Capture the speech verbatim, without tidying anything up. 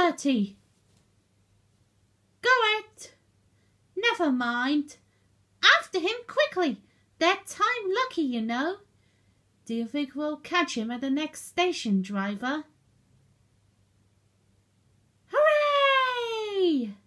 thirty. Go it. Never mind. After him quickly. They're time lucky, you know. Do you think we'll catch him at the next station, driver? Hooray!